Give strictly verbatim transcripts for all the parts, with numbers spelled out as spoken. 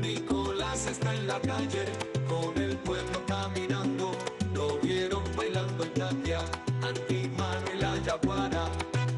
Nicolás está en la calle, con el pueblo caminando. Lo vieron bailando en Tatia, Antimano y la Yaguara.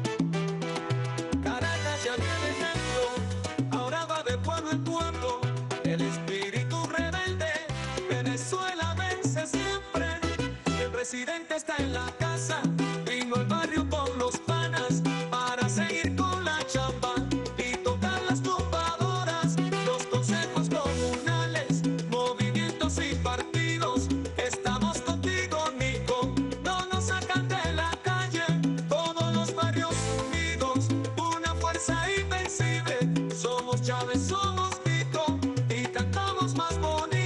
Caracas ya viene dentro, ahora va de pueblo en pueblo. El espíritu rebelde, Venezuela vence siempre. El presidente está en la casa, vino al barrio por los panas para seguir con la chamba y tocar las tumbadoras, los consejos comunales, movimientos y partidos. Estamos contigo, Nico, no nos sacan de la calle, todos los barrios unidos, una fuerza invencible. Somos Chávez, somos Nico y cantamos más bonito.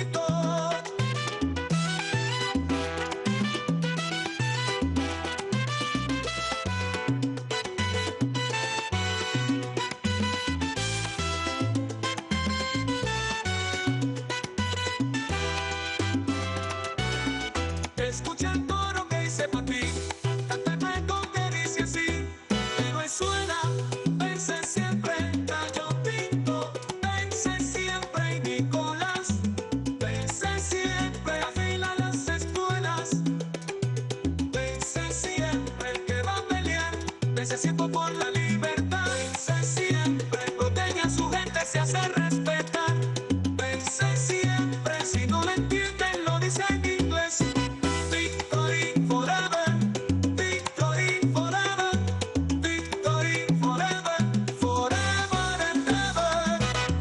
Escucha el coro que hice pa' ti, cántame con que dice así. Venezuela vence siempre, Gallo Pinto vence siempre y Nicolás vence siempre. Afila las espuelas, vence siempre. El que va a pelear, vence siempre por la libertad. Vence siempre, protege a su gente, se hace respetar. Vence siempre, si no lo entienden lo dice en inglés. Victory forever, victory forever, victory forever, forever and ever.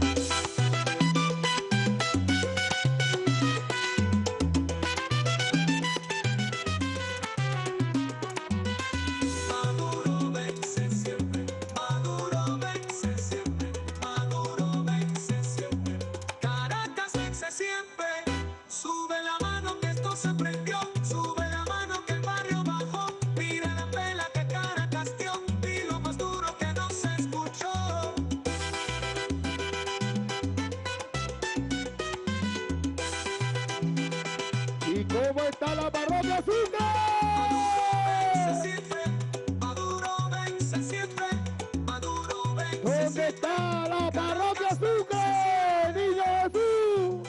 Maduro vence siempre, Maduro vence siempre, Maduro vence siempre. Caracas vence siempre. Sube la mano que esto se prendió, sube la mano que el barrio bajó. Mira la pela que Caracas dio y lo más duro que no se escuchó. ¿Y cómo está la parroquia Vence Azúcar? siempre, Maduro vence siempre, Maduro vence ¿Dónde siempre. está la parroquia Azúcar? Niño Jesús.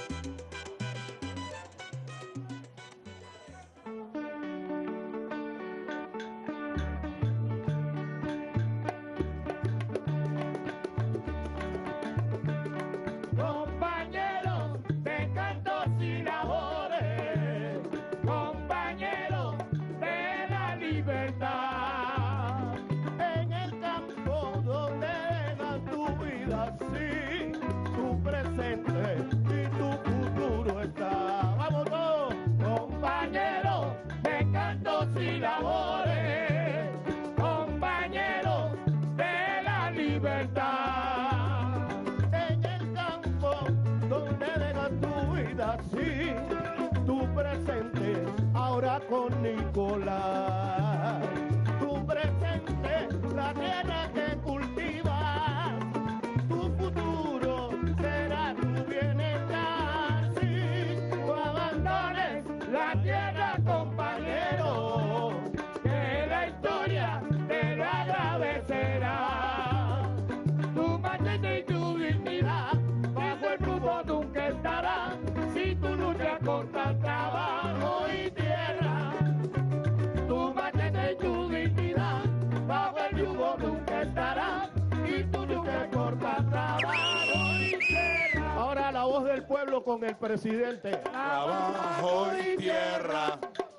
Compañeros de cantos y labores, compañeros de la libertad, en el campo donde dejas tu vida, sí, tu presente y tu futuro está. Vamos todos, compañeros de cantos y labores, compañeros de la libertad, en el campo donde dejas tu vida, sí, tu presente ahora con Nicolás, tu presente, la tierra que cultivas, tu futuro será tu bienestar, sí, no abandones la tierra, compañero, que la historia te lo agradecerá. Tu machete y tu dignidad bajo el rumbo nunca estará, si tu lucha contra trabajo y tierra. Tu machete y tu dignidad bajo el yugo nunca estará, y tu lucha contra trabajo y tierra. Ahora la voz del pueblo con el presidente. Trabajo y tierra,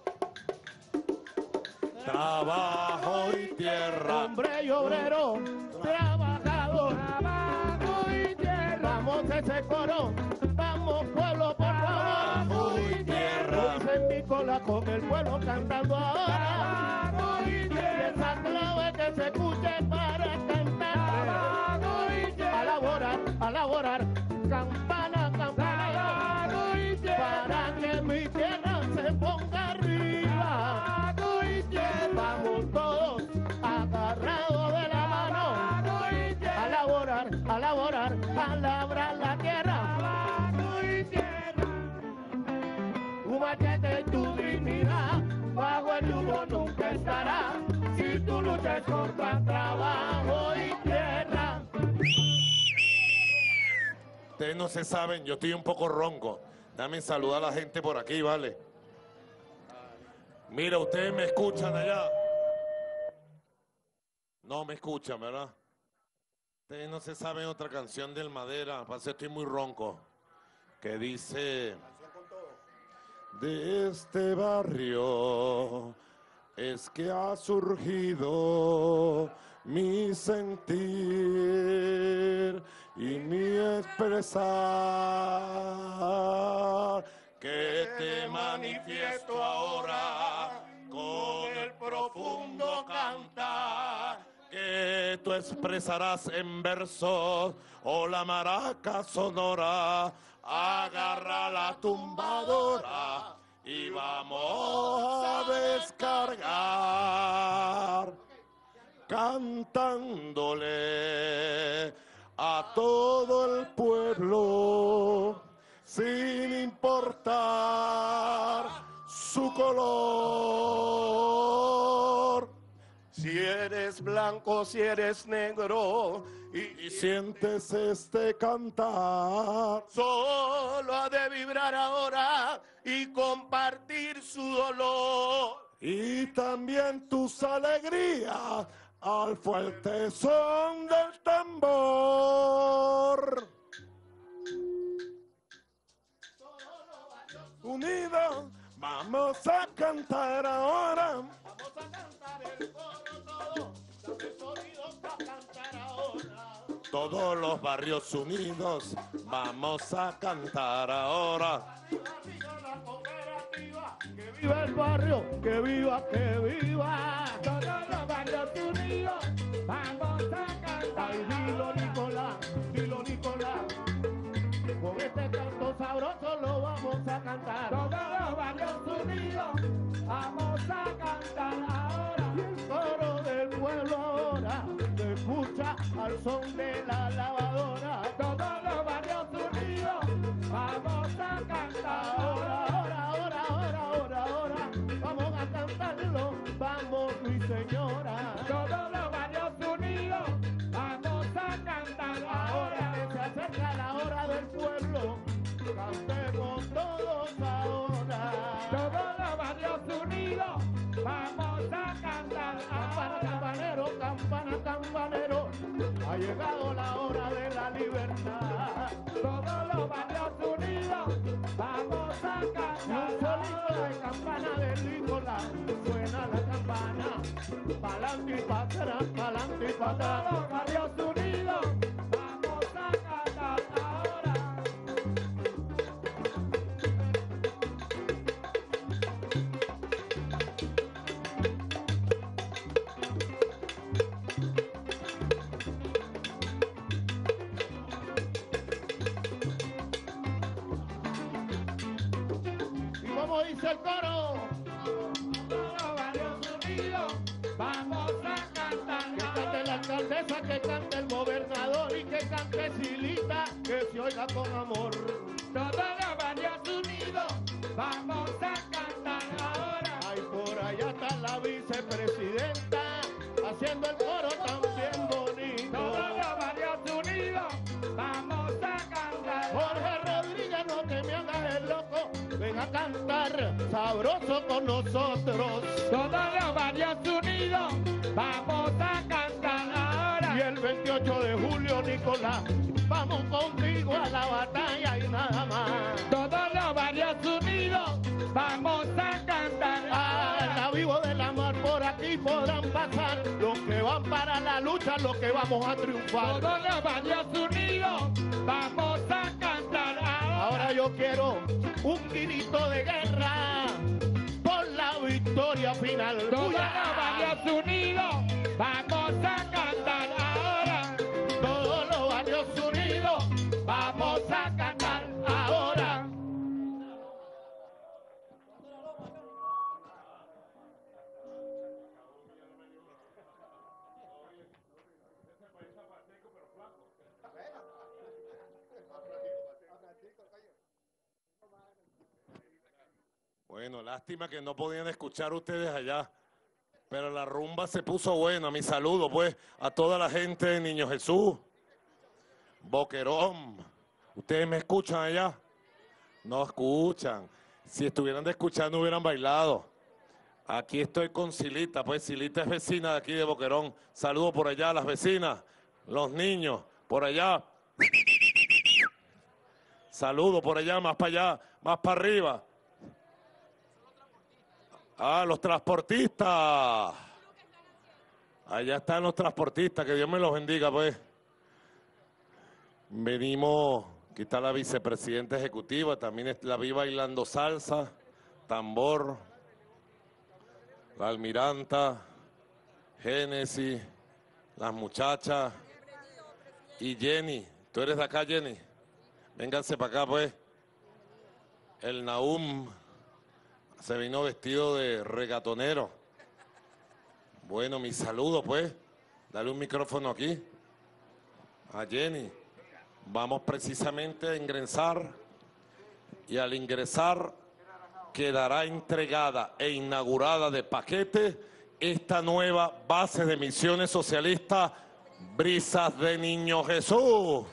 trabajo y tierra. Hombre y obrero, trabajador, trabajo y tierra. Vamos ese coro, vamos pueblo por favor. Trabajo y tierra. Dice Nicolás con el pueblo cantando ahora. Trabajo y tierra. Y esa clave que se escuche para cantar. Trabajo y tierra. A laborar, a laborar, campana, campana. Trabajo y tierra. Para que mi tierra se ponga arriba. Trabajo y tierra. Vamos todos agarrados de la mano. A laborar, a laborar, a labrar la tierra. Trabajo y tierra. Tu machete y tu dignidad bajo el yugo Ustedes no se saben, yo estoy un poco ronco. Dame saludar a la gente por aquí, ¿vale? Mira, ustedes me escuchan allá. No me escuchan, ¿verdad? Ustedes no se saben otra canción del Madera, parece que estoy muy ronco. Que dice... De este barrio es que ha surgido mi sentir y mi expresar, que te manifiesto ahora con el profundo cantar, que tú expresarás en versos o la maraca sonora. Agarra la tumbadora y vamos a descargar, cantándole a todo el pueblo, sin importar su color. Si eres blanco, si eres negro y, Y sientes este cantar, solo ha de vibrar ahora y compartir su dolor. y también tus alegrías al fuerte son del tambor. Unidos vamos a cantar ahora. Vamos a cantar el coro todo, dame sonido para cantar ahora. Todos los barrios unidos vamos a cantar ahora. Arriba la cooperativa, que viva el barrio, que viva, que viva. Todos los barrios unidos vamos a cantar. Ay, dilo Nicolás, dilo Nicolás, con este canto sabroso lo vamos a cantar. Todos los barrios unidos vamos a cantar ahora. El coro del pueblo ahora se escucha al son de la lavadora. Todos los barrios unidos vamos a cantar Ahora, ahora. ahora, ahora, ahora, ahora, ahora, vamos a cantarlo, vamos mi señora. Todos los barrios unidos vamos a cantar Ahora ahora. que se acerca la hora del pueblo, cantemos todos ahora. Todos los barrios unidos vamos a cantar Campana, ahora. campanero, campana, campanero, ha llegado la hora de la libertad. Todos los barrios unidos vamos a Y un cantar solito ahora. de campana de Nicolás, suena la campana, pa'lante y pa' atrás, pa'lante y pa' Todos atrás. los barrios unidos vamos a cantar ahora. ¿Y cómo dice el coro? Todos los barrios unidos vamos a cantar Que cante la ahora. alcaldesa, que cante el gobernador y que cante Silita, que se oiga con amor. Todos los barrios unidos vamos a cantar ahora. Ay, por allá está la vicepresidenta, haciendo el coro también bonito. Todos los barrios unidos vamos a cantar Jorge ahora. Rodríguez, no te me hagas el loco, ven a cantar sabroso con nosotros. Todos los barrios unidos vamos a cantar Y ahora. el veintiocho de julio, Nicolás, vamos contigo a la batalla y nada más. Todos los barrios unidos vamos a cantar A ahora. la vivo de la mar por aquí podrán pasar los que van para la lucha, los que vamos a triunfar. Todos los barrios unidos vamos a cantar ahora. Ahora yo quiero un grito de guerra por la victoria final. Todos ¡Buya! los barrios unidos vamos a cantar ahora. Todos los barrios unidos vamos a cantar ahora. Bueno, lástima que no podían escuchar ustedes allá, pero la rumba se puso buena. Mi saludo, pues, a toda la gente de Niño Jesús, Boquerón, ¿Ustedes me escuchan allá? No escuchan. Si estuvieran de escuchar no hubieran bailado. Aquí estoy con Silita, pues Silita es vecina de aquí de Boquerón. Saludo por allá a las vecinas, los niños, por allá. Saludo por allá, más para allá, más para arriba. Ah, los transportistas. Allá están los transportistas, que Dios me los bendiga, pues. Venimos, aquí está la vicepresidenta ejecutiva, también la vi bailando salsa, tambor, la almiranta, Génesis, las muchachas y Jenny. ¿Tú eres de acá, Jenny? Vénganse para acá, pues. El Nahum se vino vestido de regatonero. Bueno, mi saludo, pues. Dale un micrófono aquí a Jenny. Vamos precisamente a ingresar y al ingresar quedará entregada e inaugurada de paquete esta nueva base de misiones socialistas Brisas de Niño Jesús.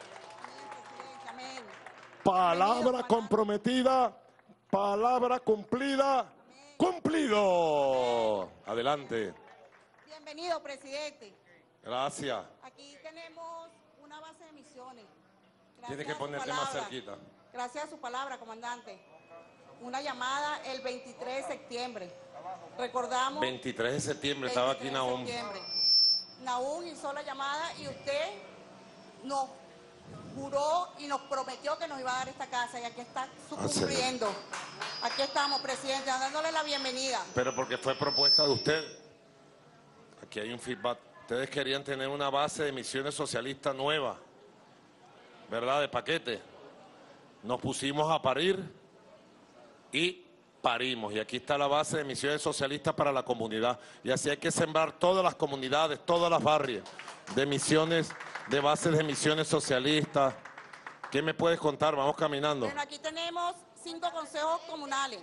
Palabra comprometida, palabra cumplida, cumplido. Adelante. Bienvenido, presidente. Gracias. Aquí tenemos una base de misiones. Gracias Tiene que a su ponerte más palabra. cerquita. Gracias a su palabra, comandante. Una llamada el veintitrés de septiembre. Recordamos... veintitrés de septiembre estaba aquí Nahum. Nahum hizo la llamada y usted nos juró y nos prometió que nos iba a dar esta casa y aquí está su Ah, cumpliendo. Aquí estamos, presidente, dándole la bienvenida. Pero porque fue propuesta de usted. Aquí hay un feedback. Ustedes querían tener una base de misiones socialistas nueva, ¿verdad? De paquete. Nos pusimos a parir y parimos. Y aquí está la base de misiones socialistas para la comunidad. Y así hay que sembrar todas las comunidades, todas las barrias de misiones, de bases de misiones socialistas. ¿Qué me puedes contar? Vamos caminando. Bueno, aquí tenemos cinco consejos comunales.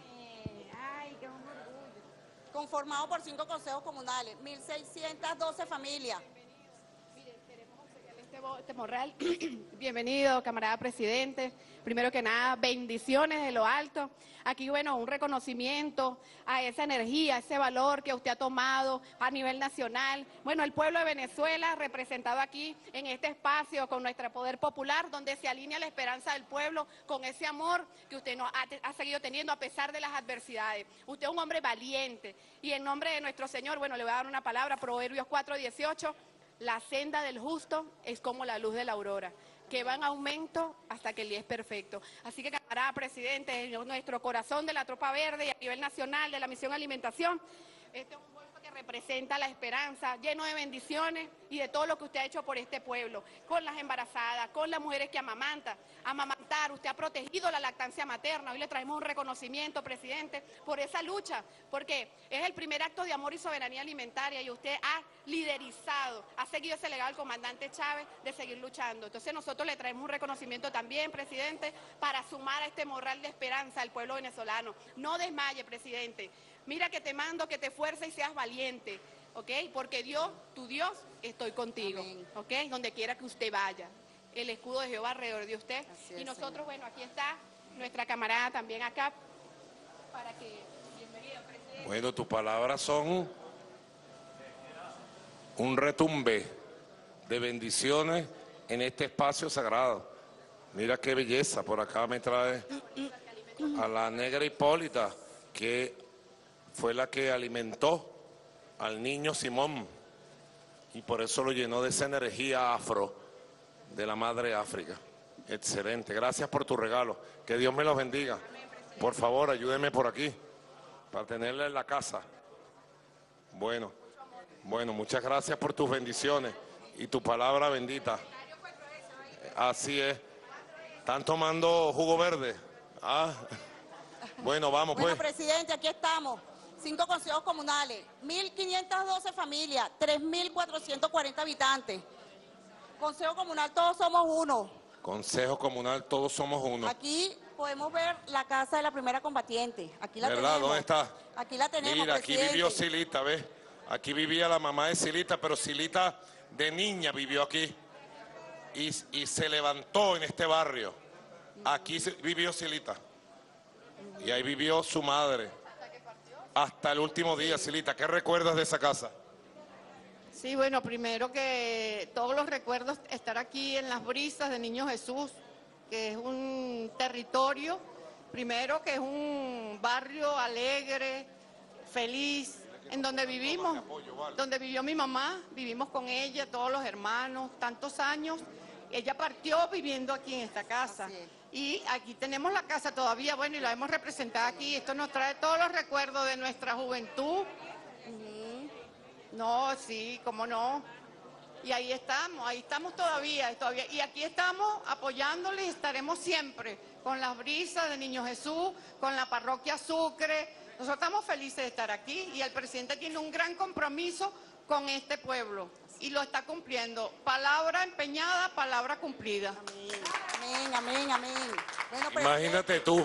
Conformado por cinco consejos comunales, mil seiscientas doce familias. Este, este morral, bienvenido, camarada presidente. Primero que nada, bendiciones de lo alto. Aquí, bueno, un reconocimiento a esa energía, a ese valor que usted ha tomado a nivel nacional. Bueno, el pueblo de Venezuela representado aquí en este espacio con nuestro poder popular, donde se alinea la esperanza del pueblo con ese amor que usted nos ha, ha seguido teniendo a pesar de las adversidades. Usted es un hombre valiente y en nombre de nuestro Señor, bueno, le voy a dar una palabra, Proverbios cuatro dieciocho. La senda del justo es como la luz de la aurora, que va en aumento hasta que el día es perfecto. Así que, camarada presidente, en nuestro corazón de la Tropa Verde y a nivel nacional de la Misión Alimentación, este es un bolso que representa la esperanza, lleno de bendiciones y de todo lo que usted ha hecho por este pueblo, con las embarazadas, con las mujeres que amamantan, amamantar. Usted ha protegido la lactancia materna. Hoy le traemos un reconocimiento, presidente, por esa lucha, porque es el primer acto de amor y soberanía alimentaria y usted ha liderizado, ha seguido ese legado al comandante Chávez de seguir luchando. Entonces nosotros le traemos un reconocimiento también, presidente, para sumar a este morral de esperanza al pueblo venezolano. No desmaye, presidente. Mira que te mando, que te esfuerces y seas valiente, ¿ok? Porque Dios, tu Dios, estoy contigo, ¿ok? Donde quiera que usted vaya. El escudo de Jehová alrededor de usted. Así es, y nosotros, señor. bueno, aquí está nuestra camarada también acá, para que... Bienvenido, presidente. Bueno, tus palabras son un retumbe de bendiciones en este espacio sagrado. Mira qué belleza, por acá me trae a la negra Hipólita, que fue la que alimentó al niño Simón y por eso lo llenó de esa energía afro de la madre África. Excelente, gracias por tu regalo, que Dios me los bendiga. Por favor, ayúdeme por aquí para tenerla en la casa. Bueno, bueno, muchas gracias por tus bendiciones y tu palabra bendita. Así es. ¿Están tomando jugo verde? Ah, bueno, vamos Bueno, pues. presidente, aquí estamos. Cinco consejos comunales, mil quinientas doce familias, tres mil cuatrocientos cuarenta habitantes. Consejo comunal, todos somos uno. Consejo Comunal, todos somos uno. Aquí podemos ver la casa de la primera combatiente. Aquí la ¿Verdad? tenemos. ¿Dónde está? Aquí la tenemos, Mira, aquí presidente. vivió Silita, ¿ves? Aquí vivía la mamá de Silita, pero Silita de niña vivió aquí. y, y se levantó en este barrio. Aquí se- vivió Silita. Y ahí vivió su madre. Hasta el último día, Silita. ¿Qué recuerdas de esa casa? Sí, bueno, primero que todos los recuerdos, estar aquí en las brisas de Niño Jesús, que es un territorio, primero que es un barrio alegre, feliz, en donde vivimos, donde vivió mi mamá, vivimos con ella, todos los hermanos, tantos años. Ella partió viviendo aquí en esta casa. Así es. Y aquí tenemos la casa todavía, bueno, y la hemos representado aquí. Esto nos trae todos los recuerdos de nuestra juventud. No, sí, cómo no. Y ahí estamos, ahí estamos todavía, todavía. Y aquí estamos apoyándole y estaremos siempre con las brisas de Niño Jesús, con la parroquia Sucre. Nosotros estamos felices de estar aquí y el presidente tiene un gran compromiso con este pueblo y lo está cumpliendo. Palabra empeñada, palabra cumplida. Amén, amén, amén. Bueno, pues, Imagínate tú,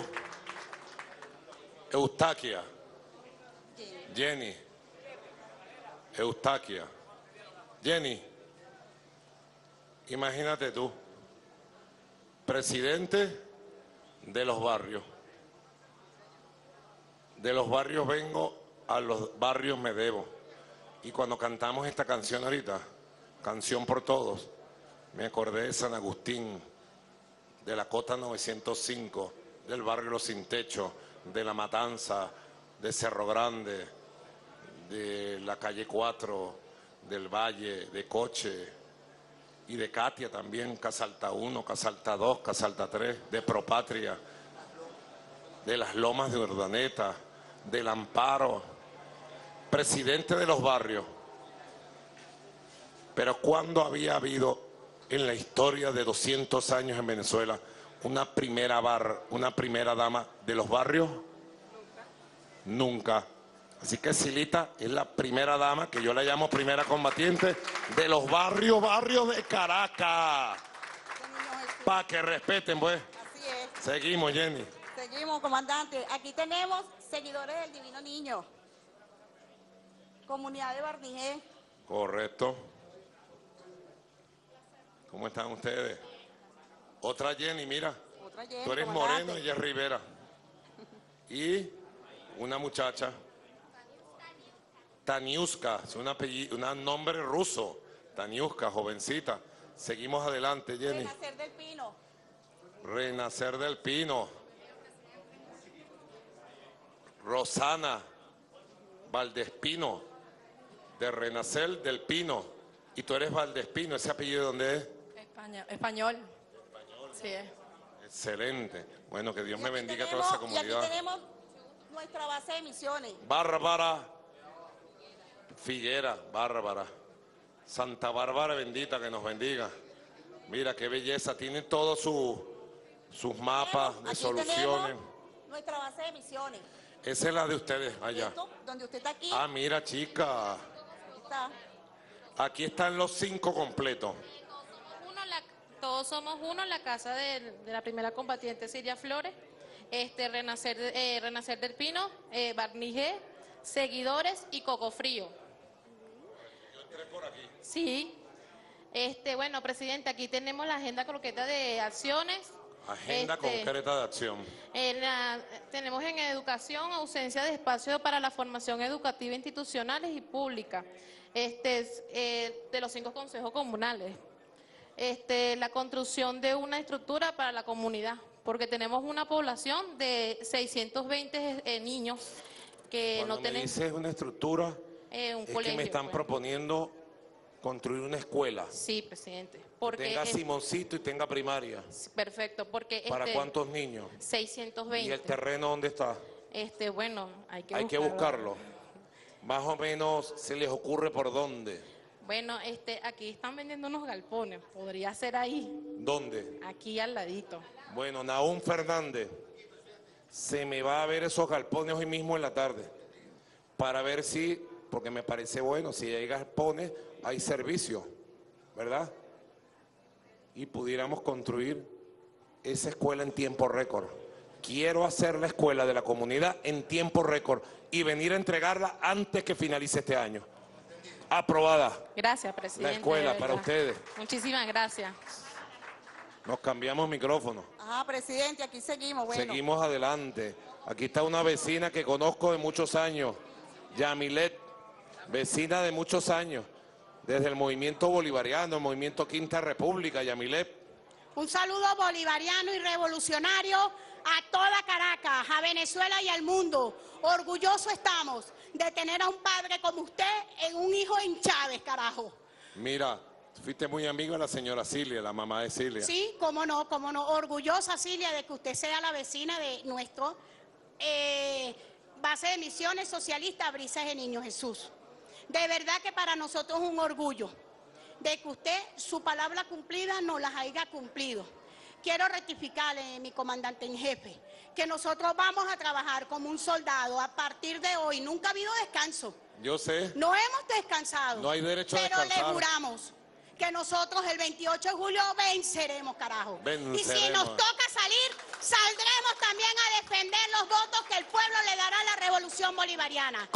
Eustaquia, Jenny, Eustaquia, Jenny, imagínate tú, presidente de los barrios. De los barrios vengo, a los barrios me debo. Y cuando cantamos esta canción ahorita, Canción por Todos, me acordé de San Agustín, de la Cota novecientos cinco, del barrio Los Sin Techo, de La Matanza, de Cerro Grande, de la calle cuatro, del Valle, de Coche, y de Katia también, Casalta uno, Casalta dos, Casalta tres, de Propatria, de las Lomas de Urdaneta, del Amparo, presidente de los barrios. Pero ¿cuándo había habido en la historia de doscientos años en Venezuela una primera bar, una primera dama de los barrios? Nunca. Así que Silita es la primera dama, que yo la llamo primera combatiente, de los barrios, barrios de Caracas. Para que respeten, pues. así es. Seguimos, Jenny. Seguimos, comandante. Aquí tenemos seguidores del Divino Niño. Comunidad de Barnijé. Correcto. ¿Cómo están ustedes? Otra Jenny, mira. Otra Jenny, Tú eres comandante. Moreno y ella es Rivera. Y una muchacha, Taniuska, es un apellido, un nombre ruso. Taniuska, jovencita. Seguimos adelante, Jenny. Renacer del Pino. Renacer del Pino. Rosana Valdespino, de Renacer del Pino. Y tú eres Valdespino, ¿ese apellido de dónde es? España, español. Sí es. Excelente. Bueno, que Dios Y me aquí bendiga a tenemos- toda esa Y aquí comunidad. tenemos nuestra base de misiones. Bárbara Figuera, Bárbara. Santa Bárbara bendita, que nos bendiga. Mira qué belleza, tienen todos su- sus mapas de Aquí soluciones. tenemos nuestra base de misiones. Esa es la de ustedes allá. Esto, donde usted está aquí, Ah, mira, chica. está. Aquí están los cinco completos. Uno, la- todos somos uno en la casa de, de la primera combatiente Silvia Flores, este, Renacer, eh, Renacer del Pino, eh, Barnijé, Seguidores y Coco Frío. Yo entré por aquí. Sí. Este, bueno, presidente, aquí tenemos la agenda croqueta de acciones. Agenda Este, concreta de acción. En la- tenemos en educación ausencia de espacio para la formación educativa institucionales y pública, este, es, eh, de los cinco consejos comunales. Este, la construcción de una estructura para la comunidad, porque tenemos una población de seiscientos veinte eh, niños que Cuando no me tienen dices una estructura, eh, un es colegio. que me están pues. proponiendo construir una escuela. Sí, presidente. Que Porque tenga es- Simoncito y tenga primaria. perfecto, porque ¿Para este, cuántos niños? seiscientos ¿Y veinte. el terreno dónde está? Este, bueno, hay que Hay que buscarlo. Más o menos se les ocurre por dónde. Bueno, este, aquí están vendiendo unos galpones, podría ser ahí, ¿Dónde? aquí al ladito. Bueno, Nahum Fernández, se me va a ver esos galpones hoy mismo en la tarde, para ver si, porque me parece bueno, si hay galpones, hay servicio, ¿verdad? Y pudiéramos construir esa escuela en tiempo récord. Quiero hacer la escuela de la comunidad en tiempo récord y venir a entregarla antes que finalice este año. Aprobada. Gracias, presidente. La escuela de para verdad. ustedes. Muchísimas gracias. Nos cambiamos micrófono. Ajá, presidente, aquí seguimos. Bueno. Seguimos adelante. Aquí está una vecina que conozco de muchos años, Yamilet, vecina de muchos años, desde el movimiento bolivariano, el movimiento Quinta República, Yamilet. Un saludo bolivariano y revolucionario a toda Caracas, a Venezuela y al mundo. Orgullosos estamos de tener a un padre como usted en un hijo en Chávez, carajo. Mira, fuiste muy amiga de la señora Cilia, la mamá de Cilia. Sí, cómo no, cómo no. Orgullosa, Cilia, de que usted sea la vecina de nuestro eh, base de misiones socialista Brisas de Niño Jesús. De verdad que para nosotros es un orgullo de que usted su palabra cumplida nos las haya cumplido. Quiero rectificarle, mi comandante en jefe, que nosotros vamos a trabajar como un soldado a partir de hoy. Nunca ha habido descanso. Yo sé. No hemos descansado. No hay derecho a descansar. Pero le juramos que nosotros el veintiocho de julio venceremos, carajo. Venceremos. Y si nos toca salir, saldremos también a defender los votos que el pueblo le dará a la revolución bolivariana.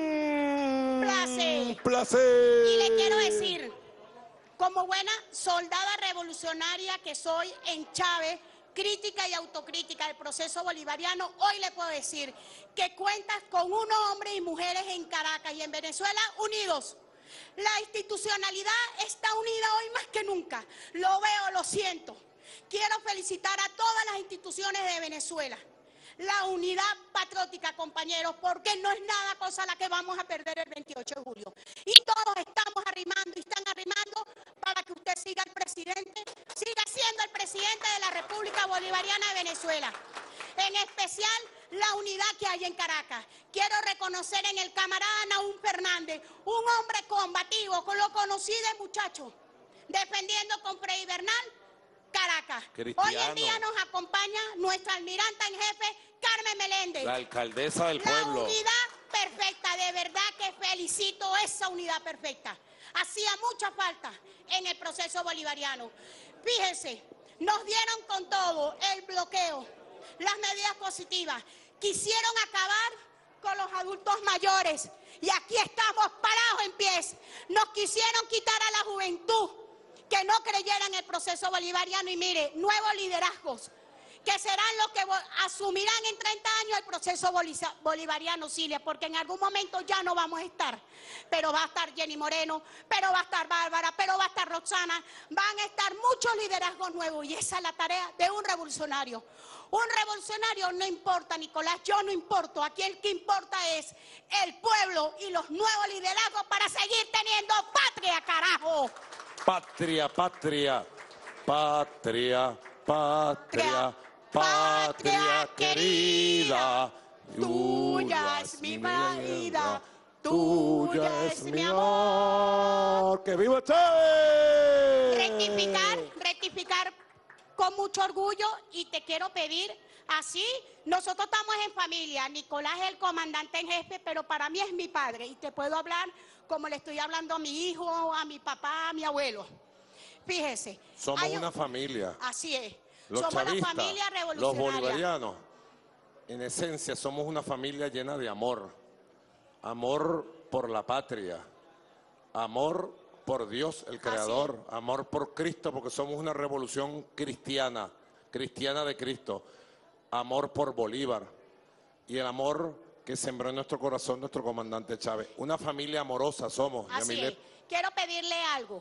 ¡Cum! Placer. Placer. Y le quiero decir, como buena soldada revolucionaria que soy en Chávez, crítica y autocrítica del proceso bolivariano, hoy le puedo decir que cuentas con unos hombres y mujeres en Caracas y en Venezuela unidos. La institucionalidad está unida hoy más que nunca. Lo veo, lo siento. Quiero felicitar a todas las instituciones de Venezuela. La unidad patriótica, compañeros, porque no es nada cosa la que vamos a perder el veintiocho de julio. Y todos estamos arrimando y están arrimando para que usted siga el presidente, siga siendo el presidente de la República Bolivariana de Venezuela. En especial, la unidad que hay en Caracas. Quiero reconocer en el camarada Naúm Fernández, un hombre combativo, con lo conocí de muchacho, defendiendo con Freddy Bernal, Caracas. Cristiano. Hoy en día nos acompaña nuestra almiranta en jefe, Carmen Meléndez. La alcaldesa del pueblo. La unidad perfecta, de verdad que felicito esa unidad perfecta. Hacía mucha falta en el proceso bolivariano. Fíjense, nos dieron con todo el bloqueo, las medidas positivas. Quisieron acabar con los adultos mayores y aquí estamos parados en pies. Nos quisieron quitar a la juventud que no creyera en el proceso bolivariano y mire, nuevos liderazgos que serán los que asumirán en treinta años el proceso bolivariano, Cilia, porque en algún momento ya no vamos a estar. Pero va a estar Jenny Moreno, pero va a estar Bárbara, pero va a estar Roxana, van a estar muchos liderazgos nuevos y esa es la tarea de un revolucionario. Un revolucionario no importa, Nicolás, yo no importo, aquí el que importa es el pueblo y los nuevos liderazgos para seguir teniendo patria, carajo. Patria, patria, patria, patria, patria querida, tuya es mi vida, tuya es mi amor. ¡Que viva Chávez! Rectificar, rectificar con mucho orgullo y te quiero pedir, así, nosotros estamos en familia, Nicolás es el comandante en jefe, pero para mí es mi padre y te puedo hablar como le estoy hablando a mi hijo, a mi papá, a mi abuelo. Fíjese. Somos un, una familia. Así es. Los somos chavistas, la familia revolucionaria. los bolivarianos, en esencia somos una familia llena de amor. Amor por la patria, amor por Dios, el Creador, amor por Cristo, porque somos una revolución cristiana, cristiana de Cristo, amor por Bolívar y el amor que sembró en nuestro corazón nuestro comandante Chávez. Una familia amorosa somos. Así Yamilet. es. Quiero pedirle algo.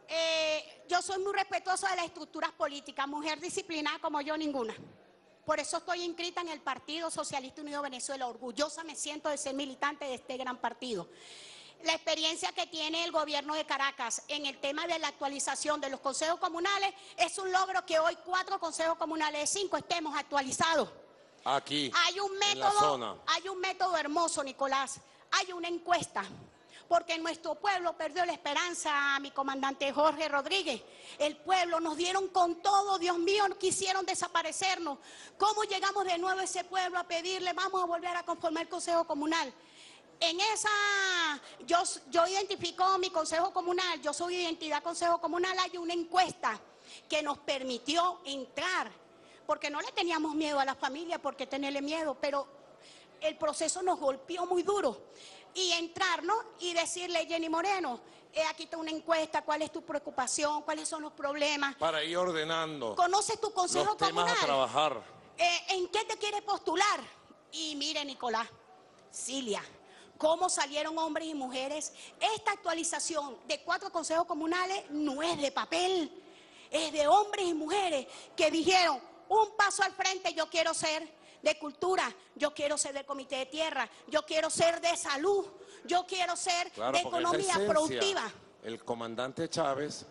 Eh, yo soy muy respetuosa de las estructuras políticas, mujer disciplinada como yo ninguna. Por eso estoy inscrita en el Partido Socialista Unido de Venezuela. Orgullosa me siento de ser militante de este gran partido. La experiencia que tiene el gobierno de Caracas en el tema de la actualización de los consejos comunales es un logro que hoy cuatro consejos comunales de cinco estemos actualizados. Aquí, hay un método, en la zona. Hay un método hermoso, Nicolás. Hay una encuesta. Porque nuestro pueblo perdió la esperanza, mi comandante Jorge Rodríguez. El pueblo nos dieron con todo, Dios mío, quisieron desaparecernos. ¿Cómo llegamos de nuevo a ese pueblo a pedirle, vamos a volver a conformar el Consejo Comunal? En esa, yo, yo identifico mi Consejo Comunal, yo soy Identidad Consejo Comunal, hay una encuesta que nos permitió entrar, porque no le teníamos miedo a la familia, porque tenerle miedo, pero el proceso nos golpeó muy duro. Y entrar, ¿no? Y decirle, Jenny Moreno, eh, aquí está una encuesta, cuál es tu preocupación, cuáles son los problemas. Para ir ordenando ¿Conoces tu consejo los temas comunal? a trabajar. Eh, ¿En qué te quieres postular? Y mire, Nicolás, Cilia, cómo salieron hombres y mujeres. Esta actualización de cuatro consejos comunales no es de papel, es de hombres y mujeres que dijeron, un paso al frente, yo quiero ser de cultura, yo quiero ser del comité de tierra, yo quiero ser de salud, yo quiero ser Claro, de porque es la economía esencia. productiva. El comandante Chávez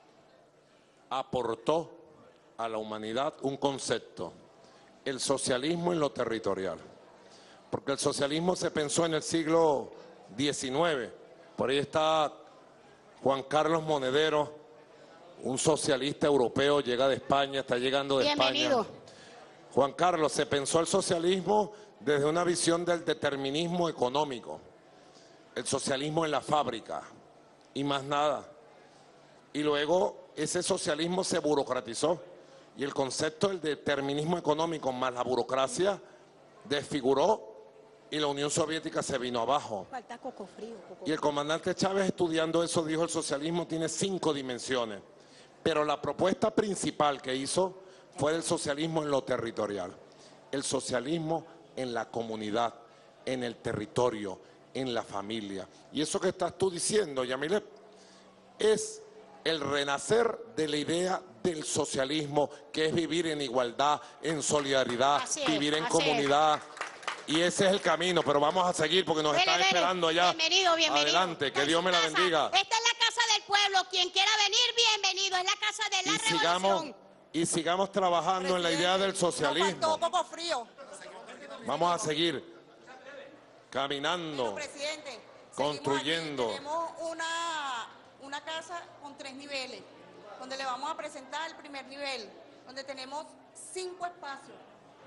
aportó a la humanidad un concepto, el socialismo en lo territorial. Porque el socialismo se pensó en el siglo diecinueve. Por ahí está Juan Carlos Monedero, un socialista europeo, llega de España, está llegando de Bienvenido. España. Juan Carlos, se pensó el socialismo desde una visión del determinismo económico, el socialismo en la fábrica y más nada. Y luego ese socialismo se burocratizó y el concepto del determinismo económico más la burocracia desfiguró y la Unión Soviética se vino abajo. Falta coco frío. Coco. Y el comandante Chávez, estudiando eso, dijo el socialismo tiene cinco dimensiones, pero la propuesta principal que hizo fue el socialismo en lo territorial, el socialismo en la comunidad, en el territorio, en la familia. Y eso que estás tú diciendo, Yamile, es el renacer de la idea del socialismo, que es vivir en igualdad, en solidaridad, Así es, vivir en así comunidad. Y ese es el camino, pero vamos a seguir porque nos Vele, están vele. esperando allá. Bienvenido, bienvenido. Adelante, que Está Dios en me su la casa. bendiga. Esta es la casa del pueblo. Quien quiera venir, bienvenido. Es la casa de la Y sigamos, revolución. y sigamos trabajando en la idea del Nos faltó socialismo. coco frío. Vamos a seguir caminando. Bueno, presidente, seguimos construyendo. aquí. Tenemos una, una casa con tres niveles, donde le vamos a presentar el primer nivel, donde tenemos cinco espacios.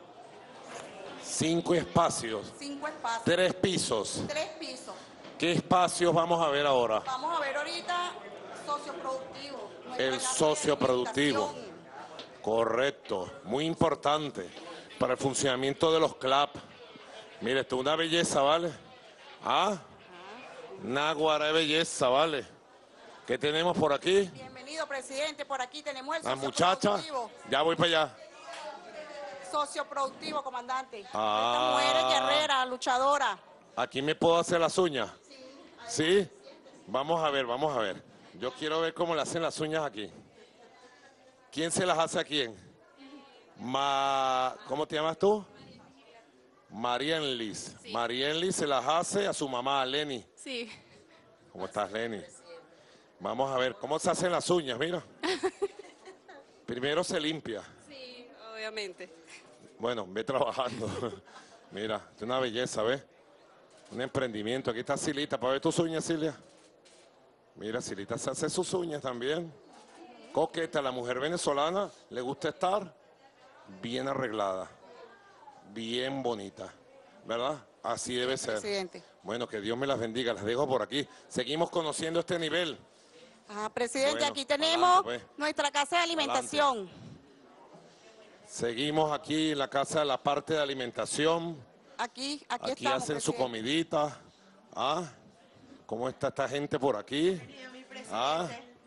Cinco espacios, Cinco espacios. tres pisos. Tres pisos. ¿Qué espacios vamos a ver ahora? Vamos a ver ahorita socioproductivo. nuestra El casa de socioproductivo. alimentación. Correcto, muy importante para el funcionamiento de los C L A P. Mire, esto es una belleza, ¿vale? Ah, náguara de belleza, ¿vale? ¿Qué tenemos por aquí? Bienvenido, presidente. Por aquí tenemos el La muchacha, socioproductivo. ya voy para allá. Socioproductivo, comandante. Ah. Esta mujer es guerrera, luchadora. ¿Aquí me puedo hacer las uñas? ¿Sí? Vamos a ver, vamos a ver. Yo quiero ver cómo le hacen las uñas aquí. ¿Quién se las hace a quién? Ma... ¿Cómo te llamas tú? Marienlis. Sí. Marienlis se las hace a su mamá, a Lenny. Sí. ¿Cómo estás, Lenny? Vamos a ver, ¿cómo se hacen las uñas? Mira. Primero se limpia. Sí, obviamente. Bueno, ve trabajando. Mira, es una belleza, ¿ves? Un emprendimiento. Aquí está Silita, para ver tus uñas, Cilia. Mira, Silita se hace sus uñas también. Coqueta, la mujer venezolana, le gusta estar bien arreglada, bien bonita, ¿verdad? Así debe ser. Presidente. Bueno, que Dios me las bendiga, las dejo por aquí. Seguimos conociendo este nivel. Ah, presidente, Bueno, aquí tenemos adelante, pues. nuestra casa de alimentación. Seguimos aquí en la casa de la parte de alimentación. Aquí, aquí, Aquí estamos, hacen su presidente. comidita. ¿Ah? ¿Cómo está esta gente por aquí? ¿Ah?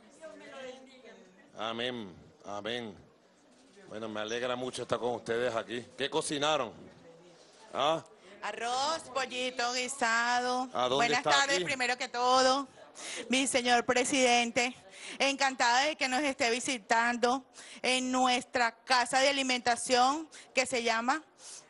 Amén, amén. Bueno, me alegra mucho estar con ustedes aquí. ¿Qué cocinaron? ¿Ah? Arroz, pollito, guisado. ¿A dónde Buenas está tardes, aquí? primero que todo. Mi señor presidente, encantada de que nos esté visitando en nuestra casa de alimentación que se llama...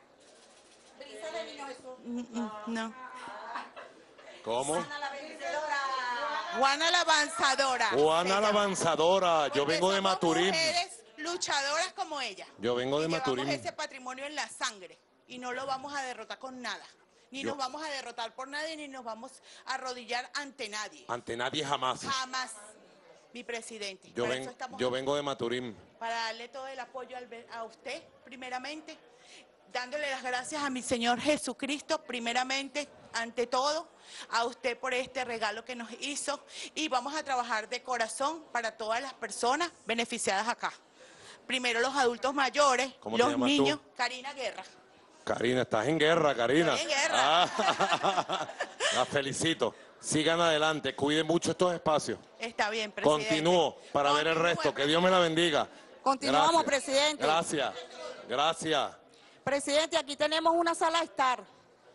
Mm, mm, No. ¿Cómo? Juana la Avanzadora. Juana se la llama. Avanzadora. Yo Porque vengo de somos Maturín. mujeres luchadoras como ella. Yo vengo de Y llevamos Maturín. ese patrimonio en la sangre y no lo vamos a derrotar con nada. Ni Yo- nos vamos a derrotar por nadie, ni nos vamos a arrodillar ante nadie. Ante nadie jamás. Jamás, mi presidente. Yo, Por ven- eso estamos yo aquí, vengo de Maturín. para darle todo el apoyo al ver- a usted, primeramente, dándole las gracias a mi Señor Jesucristo, primeramente, ante todo, a usted por este regalo que nos hizo, y vamos a trabajar de corazón para todas las personas beneficiadas acá. Primero los adultos mayores, ¿Cómo te los llamas tú? niños. Karina Guerra. Karina, estás en guerra, Karina. Estoy en guerra. Ah, la felicito. sigan adelante, cuiden mucho estos espacios. Está bien, presidente. Continúo para ver el resto. Que Dios me la bendiga. Continuamos, Gracias. presidente. Gracias. Gracias. Presidente, aquí tenemos una sala de estar.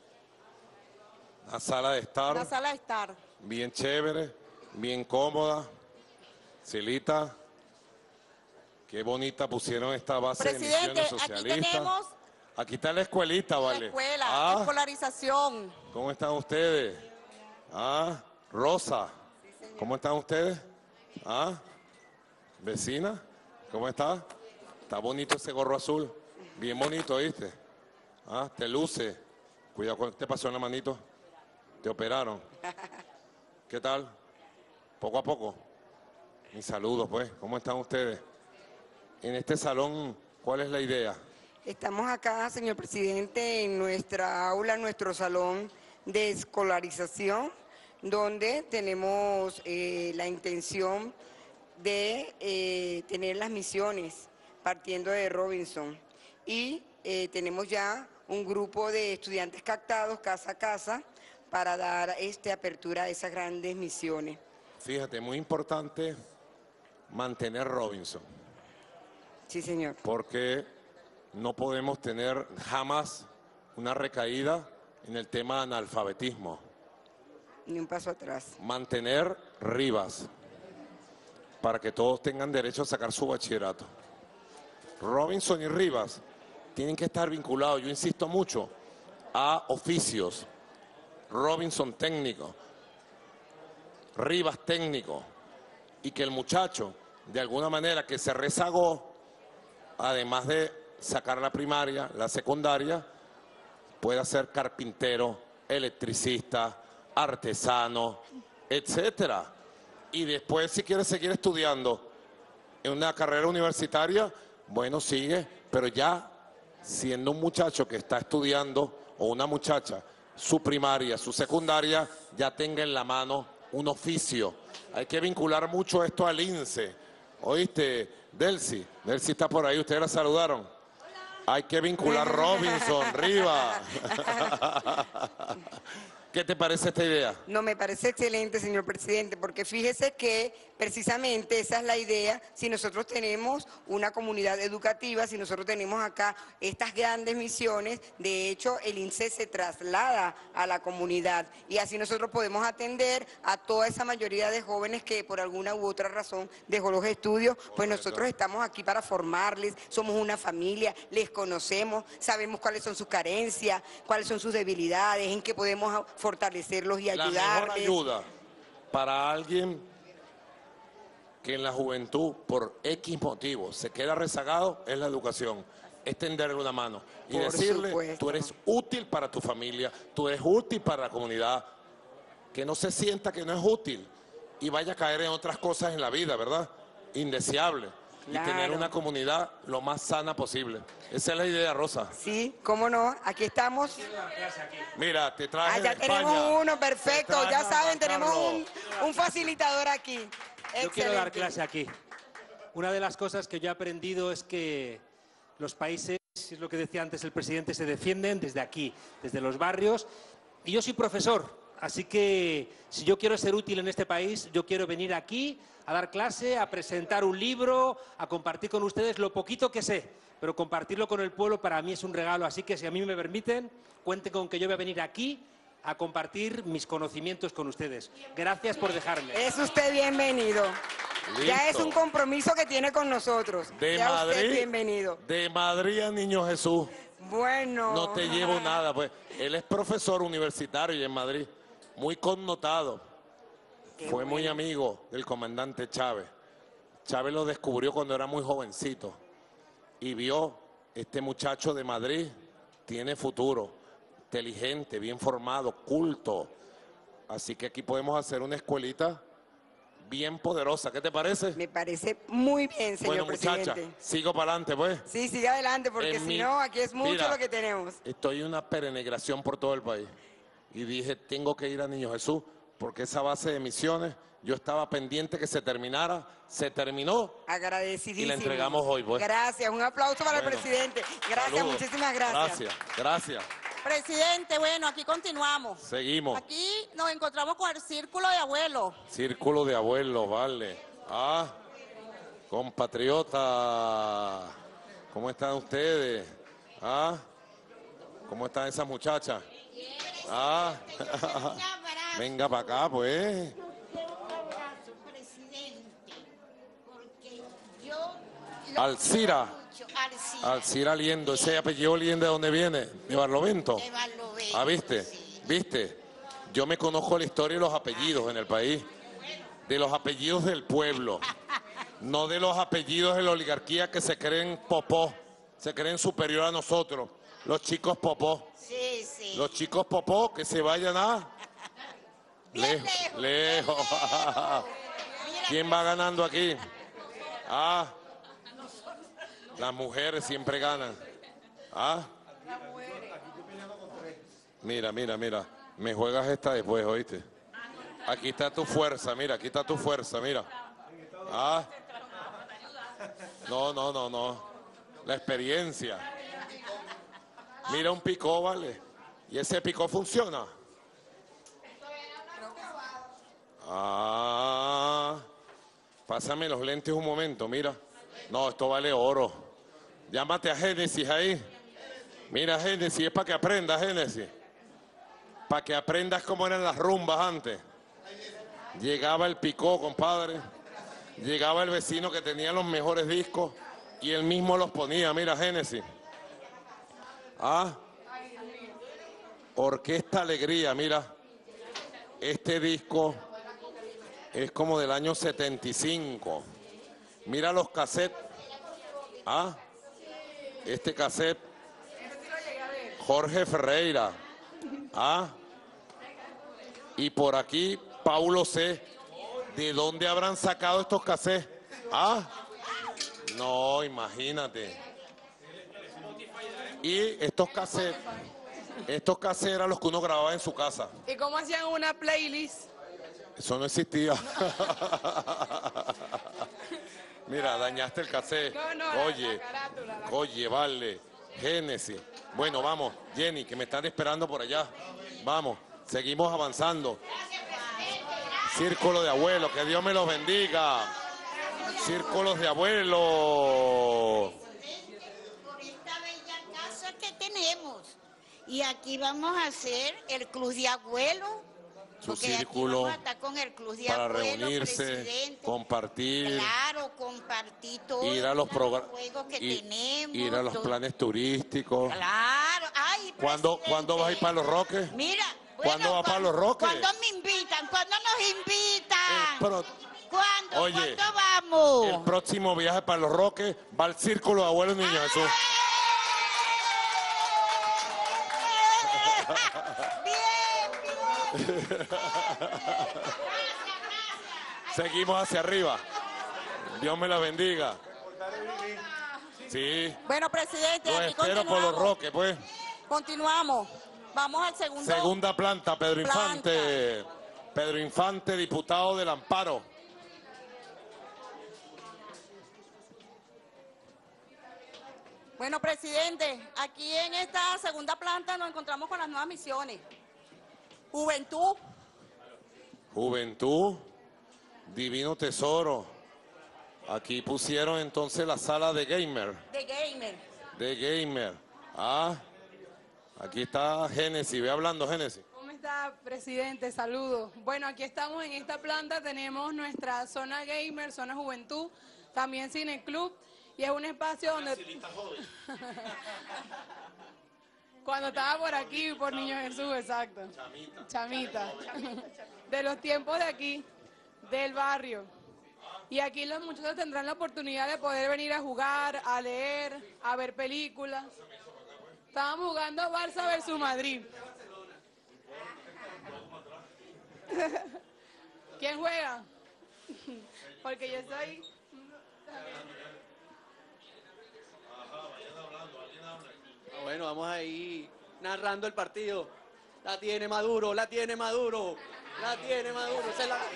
La sala de estar. Una sala de estar. Bien chévere, bien cómoda. Silita, qué bonita pusieron esta base Presidente, de misiones aquí socialistas. tenemos Aquí está la escuelita, ¿vale? la escuela, Ah, escolarización. ¿cómo están ustedes? Ah, Rosa, ¿cómo están ustedes? Ah, vecina, ¿cómo está? Está bonito ese gorro azul, bien bonito, ¿viste? Ah, te luce. Cuidado, con- ¿te pasó en la manito? ¿Te operaron? ¿Qué tal? Poco a poco. Mis saludos, pues. ¿Cómo están ustedes? En este salón, ¿cuál es la idea? Estamos acá, señor presidente, en nuestra aula, nuestro salón de escolarización, donde tenemos eh, la intención de eh, tener las misiones partiendo de Robinson. Y eh, tenemos ya un grupo de estudiantes captados casa a casa para dar este, apertura a esas grandes misiones. Fíjate, muy importante mantener Robinson. Sí, señor. Porque no podemos tener jamás una recaída en el tema de analfabetismo. Ni un paso atrás. Mantener Rivas para que todos tengan derecho a sacar su bachillerato. Robinson y Rivas tienen que estar vinculados, yo insisto mucho, a oficios. Robinson técnico, Rivas técnico, y que el muchacho, de alguna manera, que se rezagó, además de sacar la primaria, la secundaria, pueda ser carpintero, electricista, artesano, etcétera. Y después, si quiere seguir estudiando en una carrera universitaria, bueno, sigue, pero ya siendo un muchacho que está estudiando, o una muchacha, su primaria, su secundaria, ya tenga en la mano un oficio. Hay que vincular mucho esto al INSE. ¿Oíste, Delcy? Delcy está por ahí, ustedes la saludaron. Hay que vincular Robinson, Rivas. ¿Qué te parece esta idea? No, me parece excelente, señor presidente, porque fíjese que precisamente esa es la idea. Si nosotros tenemos una comunidad educativa, si nosotros tenemos acá estas grandes misiones, de hecho el INSE se traslada a la comunidad y así nosotros podemos atender a toda esa mayoría de jóvenes que por alguna u otra razón dejó los estudios. Pues nosotros estamos aquí para formarles, somos una familia, les conocemos, sabemos cuáles son sus carencias, cuáles son sus debilidades, en qué podemos fortalecerlos y La mejor ayudarles. ayuda para alguien que en la juventud, por X motivo, se queda rezagado, es la educación. Es tenderle una mano y Por decirle, supuesto. tú eres útil para tu familia, tú eres útil para la comunidad, que no se sienta que no es útil y vaya a caer en otras cosas en la vida, ¿verdad? Indeseable. Claro. Y tener una comunidad lo más sana posible. Esa es la idea, Rosa. Sí, cómo no, aquí estamos. Mira, te traje Ah, ya de tenemos España. uno, perfecto, Te traje ya a saben, Juan tenemos Carlos. un, un facilitador aquí. Yo quiero dar Excelente. clase aquí. Una de las cosas que yo he aprendido es que los países, es lo que decía antes el presidente, se defienden desde aquí, desde los barrios. Y yo soy profesor, así que si yo quiero ser útil en este país, yo quiero venir aquí a dar clase, a presentar un libro, a compartir con ustedes lo poquito que sé. Pero compartirlo con el pueblo para mí es un regalo, así que si a mí me permiten, cuenten con que yo voy a venir aquí a compartir mis conocimientos con ustedes. Gracias por dejarme. Es usted bienvenido. Ya es Listo. un compromiso que tiene con nosotros. De Ya usted Madrid, bienvenido. de Madrid a Niño Jesús. Bueno. No te llevo nada, pues. Él es profesor universitario y en Madrid, muy connotado. Qué Fue muy bueno. amigo del comandante Chávez. Chávez lo descubrió cuando era muy jovencito y vio, este muchacho de Madrid tiene futuro, inteligente, bien formado, culto. Así que aquí podemos hacer una escuelita bien poderosa. ¿Qué te parece? Me parece muy bien, señor Bueno, muchacha, presidente. sigo para adelante, pues. Sí, siga adelante, porque En si mi- no, aquí es mucho Mira, lo que tenemos. Estoy en una peregrinación por todo el país. Y dije, tengo que ir a Niño Jesús, porque esa base de misiones, yo estaba pendiente que se terminara, se terminó. Agradecidísimo. Y la entregamos hoy, pues. Gracias, un aplauso para Bueno, el presidente. Gracias, Saludos. muchísimas gracias. Gracias, gracias. Presidente, bueno, aquí continuamos. Seguimos. Aquí nos encontramos con el Círculo de Abuelos. Círculo de Abuelos, vale. Ah, compatriota. ¿Cómo están ustedes? Ah, ¿cómo están esas muchachas? Ah, venga para acá, pues. Alcira. Alcira Liendo. ¿Ese apellido Liendo de dónde viene? ¿De Barlovento? De Barlovento. Ah, ¿viste? ¿Viste? Yo me conozco la historia y los apellidos en el país. De los apellidos del pueblo. No de los apellidos de la oligarquía que se creen popó. Se creen superior a nosotros. Los chicos popó. Sí, sí. Los chicos popó que se vayan a... Bien lejos. lejos, lejos. ¿Quién va ganando aquí? Ah, las mujeres siempre ganan. Ah. Mira, mira, mira. Me juegas esta después, ¿oíste? Aquí está tu fuerza, mira, aquí está tu fuerza, mira. Ah. No, no, no, no. La experiencia. Mira un picó, ¿vale? ¿Y ese picó funciona? Ah. Pásame los lentes un momento, mira. No, esto vale oro. Llámate a Génesis ahí. Mira, Génesis, es para que aprendas, Génesis. Para que aprendas cómo eran las rumbas antes. Llegaba el picó, compadre. Llegaba el vecino que tenía los mejores discos y él mismo los ponía. Mira, Génesis. Ah. Orquesta Alegría, mira. Este disco es como del año setenta y cinco. Mira los cassettes. Ah. Este cassette. Jorge Ferreira. Ah. Y por aquí, Paulo C. ¿De dónde habrán sacado estos cassettes? Ah. No, imagínate. Y estos cassettes, estos cassettes eran los que uno grababa en su casa. ¿Y cómo hacían una playlist? Eso no existía. Mira, dañaste el cassette. No, no, la- Oye, la carátula, la- oye, vale. Génesis. Bueno, vamos, Jenny, que me están esperando por allá. Vamos, seguimos avanzando. Círculo de abuelos, que Dios me los bendiga. Círculos de abuelos. Por esta bella casa que tenemos. Y aquí vamos a hacer el Club de Abuelos. Su porque aquí círculo vamos a estar con el Club de para Abuelos, reunirse, presidente. compartir, Claro, compartir todo. ir a los programas, juegos que ir, tenemos. ir a los todo. planes turísticos. Claro. Ay, ¿Cuándo, ¿Cuándo vas a ir para Los Roques? Mira. ¿Cuándo vas para Los Roques? ¿Cuándo me invitan? ¿Cuándo nos invitan? Pro- ¿Cuándo? Oye, ¿Cuándo vamos? el próximo viaje para Los Roques va al Círculo de Abuelos Niño Jesús. Seguimos hacia arriba. Dios me la bendiga. Sí. Bueno, presidente, Los aquí espero por Los continuamos. Roques, pues. Continuamos. Vamos al segundo. Segunda planta, Pedro Planta. Infante. Pedro Infante, diputado del Amparo. Bueno, presidente, aquí en esta segunda planta nos encontramos con las nuevas misiones. Juventud, Juventud, Divino Tesoro. Aquí pusieron entonces la sala de gamer. de gamer. De gamer. Ah, aquí está Génesis. Ve hablando, Génesis. ¿Cómo está, presidente? Saludos. Bueno, aquí estamos en esta planta, tenemos nuestra zona gamer, zona juventud, también cine club, y es un espacio donde... Cuando estaba por aquí, por Niño Jesús, exacto. Chamita. De los tiempos de aquí, del barrio. Y aquí los muchachos tendrán la oportunidad de poder venir a jugar, a leer, a ver películas. Estábamos jugando Barça versus Madrid. ¿Quién juega? Porque yo soy... Bueno, vamos a ir narrando el partido. La tiene Maduro, la tiene Maduro, la tiene Maduro. Se la...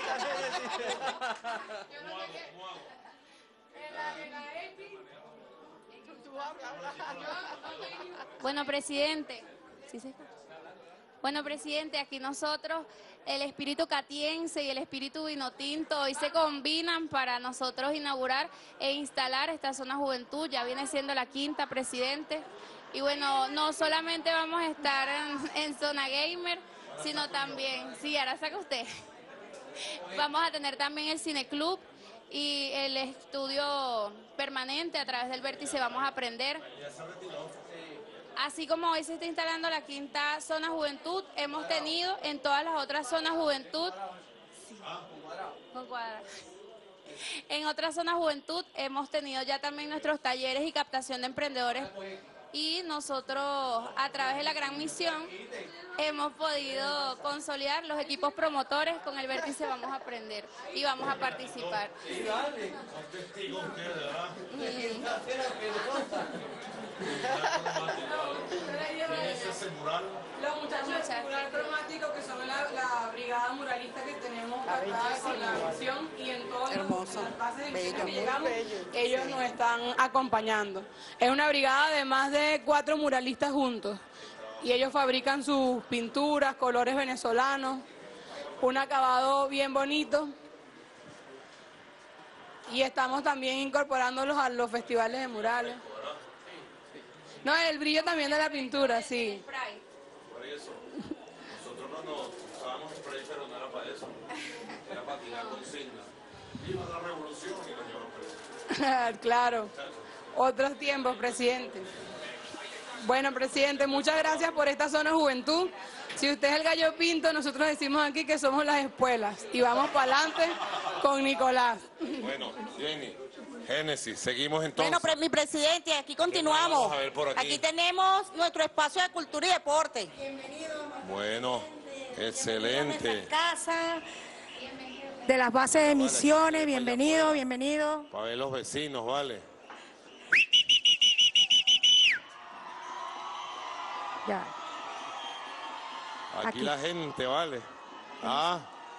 Bueno, presidente. ¿Sí se escucha? Bueno, presidente, aquí nosotros el espíritu catiense y el espíritu vinotinto hoy se combinan para nosotros inaugurar e instalar esta zona juventud. Ya viene siendo la quinta, presidente. Y bueno, no solamente vamos a estar en, en zona gamer, sino también, sí, ahora saca usted, vamos a tener también el cineclub y el estudio permanente a través del vértice Vamos a Aprender. Así como hoy se está instalando la quinta zona juventud, hemos tenido en todas las otras zonas juventud, sí, con cuadra. En otras zonas juventud hemos tenido ya también nuestros talleres y captación de emprendedores. Y nosotros, a través de la gran misión, hemos podido consolidar los equipos promotores con el vértice Vamos a Aprender y vamos a participar. Sí. Los muchachos del mural cromático, que son la, la brigada muralista que tenemos acá con la misión, y en todos los pases que llegamos, ellos nos están acompañando. Es una brigada de más de cuatro muralistas juntos, y ellos fabrican sus pinturas, colores venezolanos, un acabado bien bonito, y estamos también incorporándolos a los festivales de murales. No, el brillo también de la pintura, sí. Por eso, nosotros no nos usábamos spray, pero no era para eso. Era para tirar consignas. Viva la revolución y nos llevaron presos. Claro, otros tiempos, presidente. Bueno, presidente, muchas gracias por esta zona juventud. Si usted es el gallo pinto, nosotros decimos aquí que somos las espuelas y vamos para adelante con Nicolás. Bueno, Jenny, Génesis, seguimos entonces. Bueno, pre mi presidente, aquí continuamos. Vamos a ver por aquí. Aquí tenemos nuestro espacio de cultura y deporte. Bienvenido. Bueno, excelente. Casa de las bases de misiones, bienvenido, bienvenido. Para ver los vecinos, vale. Ya. Aquí, Aquí. la gente, vale. Ah.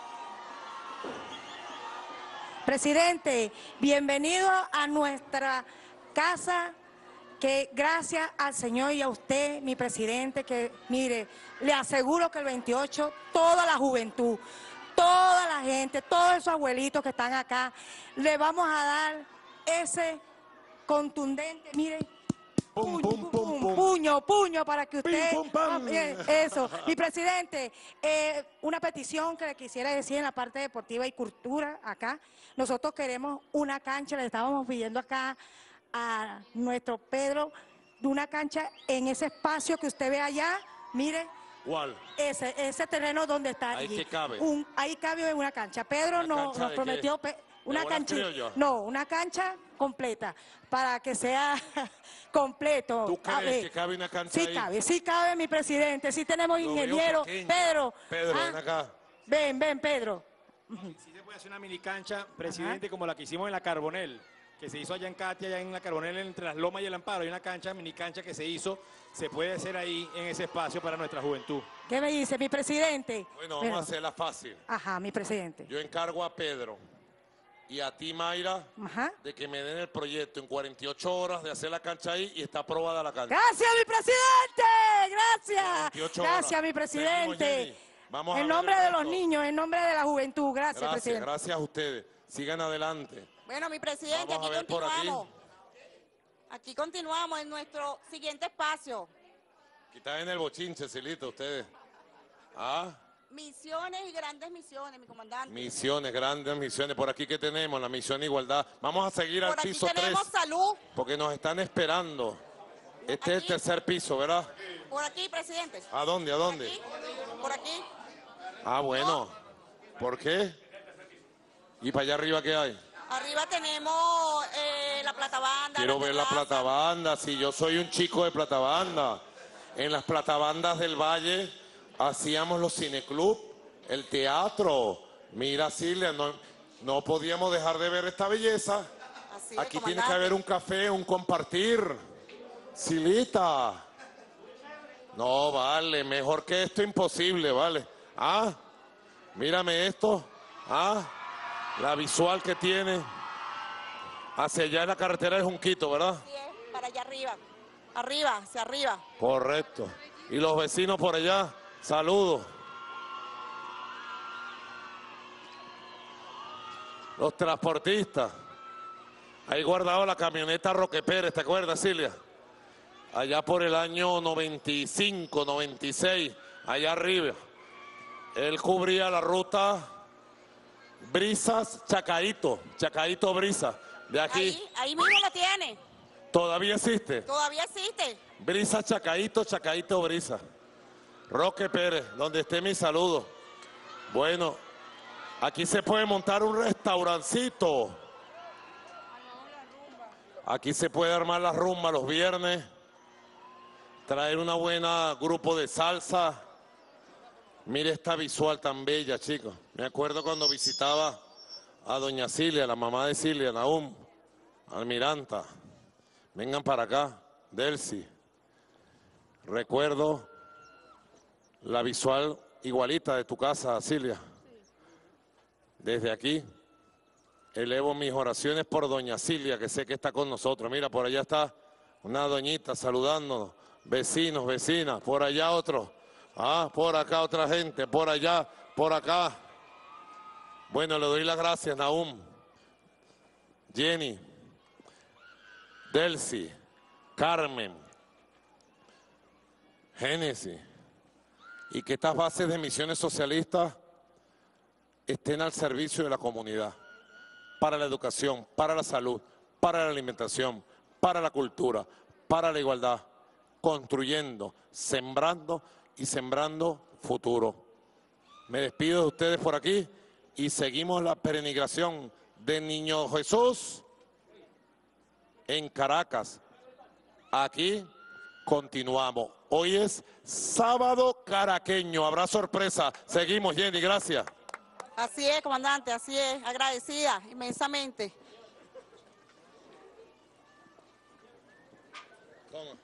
Presidente, bienvenido a nuestra casa, que gracias al Señor y a usted, mi presidente, que mire, le aseguro que el veintiocho, toda la juventud, toda la gente, todos esos abuelitos que están acá, le vamos a dar ese contundente, mire, Pum, pum, pum, pum. puño, puño, para que usted... Pim, pum, pam. Ah, bien, eso. Mi presidente, eh, una petición que le quisiera decir en la parte deportiva y cultura acá. Nosotros queremos una cancha, le estábamos pidiendo acá a nuestro Pedro, de una cancha en ese espacio que usted ve allá, mire. ¿Cuál? Ese, ese terreno donde está Ahí allí. que cabe. Un, ahí cabe en una cancha. Pedro ¿Una no, cancha nos de prometió qué? pe- una ¿De bolas cancha. criollas? No, una cancha completa, para que sea completo. ¿Tú A crees ver, que cabe una cancha sí ahí? cabe, sí cabe, mi presidente. Sí tenemos Lo veo ingeniero. pequeña. Pedro. Pedro, ah, ven acá. Ven, ven, Pedro. Sí se puede hacer una mini cancha, presidente, como la que hicimos en la Carbonel, que se hizo allá en Katia, allá en la Carbonel, entre las Lomas y el Amparo. Hay una cancha, mini cancha que se hizo, se puede hacer ahí en ese espacio para nuestra juventud. ¿Qué me dice, mi presidente? Bueno, vamos Pero- a hacerla fácil. Ajá, mi presidente. Yo encargo a Pedro y a ti, Mayra, Ajá. de que me den el proyecto en cuarenta y ocho horas de hacer la cancha ahí y está aprobada la cancha. Gracias, mi presidente. Gracias. veintiocho Gracias, horas. mi presidente. Seguimos, Jenny. Vamos a En ver nombre el de los resto. niños, en nombre de la juventud. Gracias, Gracias, presidente. gracias a ustedes. Sigan adelante. Bueno, mi presidente, Vamos a aquí ver por aquí. continuamos. Aquí continuamos en nuestro siguiente espacio. Aquí están en el bochinche, Silito, ustedes. Ah, Misiones y grandes misiones, mi comandante. misiones, grandes misiones. Por aquí que tenemos, la misión Igualdad. Vamos a seguir al Por aquí piso tres, tenemos salud. porque nos están esperando. Este es el tercer piso, ¿verdad? Por aquí, presidente. ¿A dónde, a dónde? Por aquí. Ah, bueno. ¿Por qué? ¿Y para allá arriba qué hay? Arriba tenemos eh, la plata banda. Quiero ver la platabanda. Si yo soy un chico de platabanda. En las platabandas del Valle hacíamos los cineclub, el teatro. Mira, Silvia, no, no podíamos dejar de ver esta belleza. Así es, Aquí tiene que comandante. haber un café, un compartir. Silita. No, vale, mejor que esto imposible, vale. Ah, mírame esto. Ah, la visual que tiene. Hacia allá en la carretera de Junquito, ¿verdad? Así es, para allá arriba. Arriba, hacia arriba. Correcto. Y los vecinos por allá, saludos. Los transportistas. Ahí guardado la camioneta Roque Pérez, ¿te acuerdas, Silvia? Allá por el año noventa y cinco, noventa y seis, allá arriba. Él cubría la ruta Brisas, Chacaíto, Chacaíto Brisa. De aquí. Ahí, ahí mismo lo tiene. ¿Todavía existe? Todavía existe. Brisa, Chacaíto, Chacaíto Brisa. Roque Pérez, donde esté mi saludo. Bueno, aquí se puede montar un restaurancito. Aquí se puede armar la rumba los viernes, traer una buena grupo de salsa. Mire esta visual tan bella, chicos. Me acuerdo cuando visitaba a doña Cilia, la mamá de Cilia, Nahum, Almiranta. Vengan para acá, Delcy. Recuerdo la visual igualita de tu casa, Cilia. Desde aquí elevo mis oraciones por doña Cilia, que sé que está con nosotros. Mira, por allá está una doñita saludándonos. Vecinos, vecinas, por allá otro. Ah, por acá otra gente, por allá, por acá. Bueno, le doy las gracias, Nahum, Jenny, Delcy, Carmen, Génesis, y que estas bases de misiones socialistas estén al servicio de la comunidad, para la educación, para la salud, para la alimentación, para la cultura, para la igualdad, construyendo, sembrando y sembrando futuro. Me despido de ustedes por aquí y seguimos la peregrinación de Niño Jesús en Caracas. Aquí continuamos. Hoy es sábado caraqueño. Habrá sorpresa. Seguimos, Jenny, gracias. Así es, comandante, así es. Agradecida inmensamente. ¿Cómo?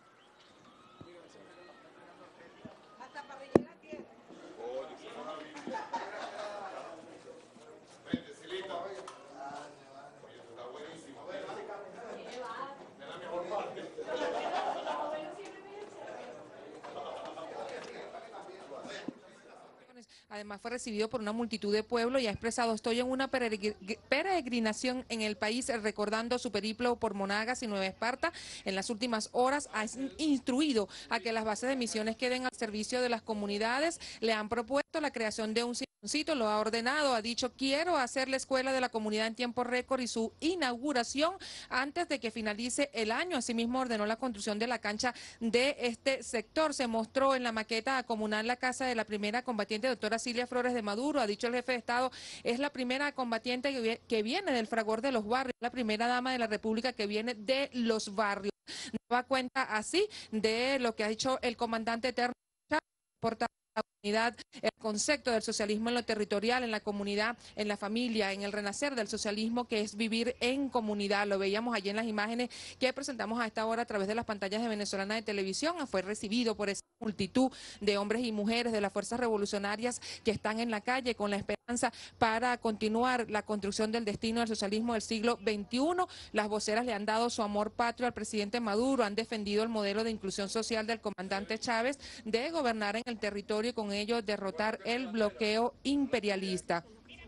Además fue recibido por una multitud de pueblo y ha expresado: estoy en una peregrinación en el país, recordando su periplo por Monagas y Nueva Esparta. En las últimas horas ha instruido a que las bases de misiones queden al servicio de las comunidades. Le han propuesto la creación de un silloncito, lo ha ordenado, ha dicho: quiero hacer la escuela de la comunidad en tiempo récord y su inauguración antes de que finalice el año. Asimismo ordenó la construcción de la cancha de este sector. Se mostró en la maqueta comunal la casa de la primera combatiente, doctora Cilia Flores de Maduro. Ha dicho el jefe de Estado: es la primera combatiente que viene del fragor de los barrios, la primera dama de la República que viene de los barrios. Daba cuenta así de lo que ha dicho el comandante eterno, portavoz de la comunidad, el concepto del socialismo en lo territorial, en la comunidad, en la familia, en el renacer del socialismo, que es vivir en comunidad. Lo veíamos allí en las imágenes que presentamos a esta hora a través de las pantallas de Venezolana de Televisión. Fue recibido por esa multitud de hombres y mujeres de las fuerzas revolucionarias que están en la calle con la esperanza para continuar la construcción del destino del socialismo del siglo veintiuno. Las voceras le han dado su amor patrio al presidente Maduro, han defendido el modelo de inclusión social del comandante Chávez de gobernar en el territorio y con ello derrotar el bloqueo imperialista.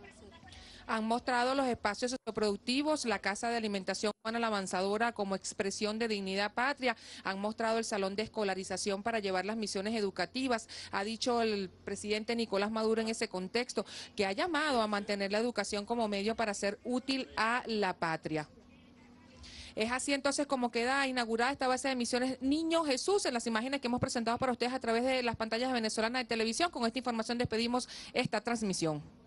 Han mostrado los espacios socioproductivos, la Casa de Alimentación Juana la Avanzadora como expresión de dignidad patria. Han mostrado el salón de escolarización para llevar las misiones educativas. Ha dicho el presidente Nicolás Maduro en ese contexto que ha llamado a mantener la educación como medio para ser útil a la patria. Es así entonces como queda inaugurada esta base de misiones Niño Jesús en las imágenes que hemos presentado para ustedes a través de las pantallas de Venezolana de Televisión. Con esta información despedimos esta transmisión.